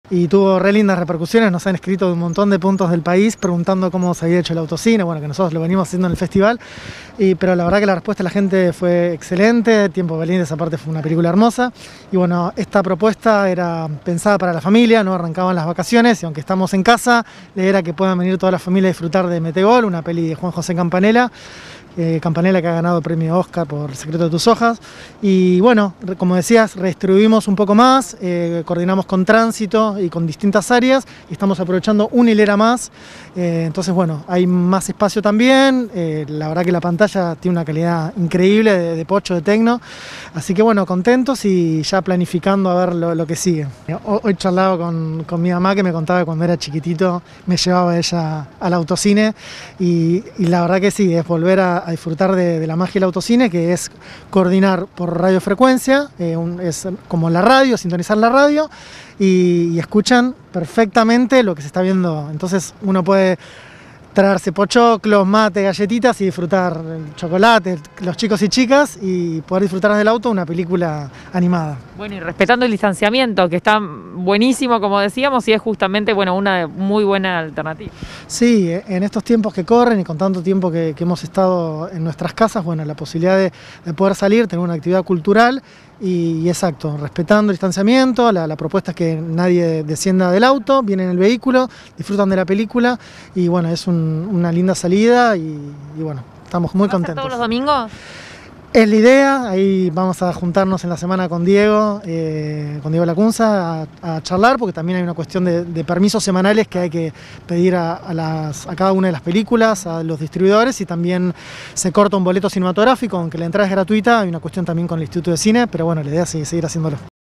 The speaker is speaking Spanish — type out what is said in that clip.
Y tuvo re lindas repercusiones, nos han escrito de un montón de puntos del país preguntando cómo se había hecho el autocine, bueno, que nosotros lo venimos haciendo en el festival, pero la verdad que la respuesta de la gente fue excelente, Tiempo Valiente, esa parte fue una película hermosa, y bueno, esta propuesta era pensada para la familia, no arrancaban las vacaciones, y aunque estamos en casa, la idea era que puedan venir toda la familia a disfrutar de Metegol, una peli de Juan José Campanella, Campanella que ha ganado el premio Oscar por El secreto de tus hojas, y bueno, como decías, redistribuimos un poco más, coordinamos con tránsito y con distintas áreas, y estamos aprovechando una hilera más, entonces bueno, hay más espacio también, la verdad que la pantalla tiene una calidad increíble de pocho, de tecno, así que bueno, contentos y ya planificando a ver lo que sigue. Hoy charlaba con mi mamá que me contaba que cuando era chiquitito me llevaba ella al autocine, y la verdad que sí, es volver a disfrutar de la magia del autocine, que es coordinar por radiofrecuencia, es como la radio, sintonizar la radio, y escuchan perfectamente lo que se está viendo. Entonces uno puede traerse pochoclos, mate, galletitas y disfrutar chocolate, los chicos y chicas, y poder disfrutar del auto una película animada. Bueno, y respetando el distanciamiento, que está buenísimo, como decíamos, y es justamente bueno, una muy buena alternativa. Sí, en estos tiempos que corren y con tanto tiempo que hemos estado en nuestras casas, bueno, la posibilidad de poder salir, tener una actividad cultural y exacto, respetando el distanciamiento, la propuesta es que nadie descienda del auto, viene en el vehículo, disfrutan de la película y bueno, es una linda salida y bueno, estamos muy contentos. ¿Todos los domingos? Es la idea, ahí vamos a juntarnos en la semana con Diego Lacunza a charlar, porque también hay una cuestión de permisos semanales que hay que pedir a cada una de las películas, a los distribuidores, y también se corta un boleto cinematográfico, aunque la entrada es gratuita, hay una cuestión también con el Instituto de Cine, pero bueno, la idea es seguir haciéndolo.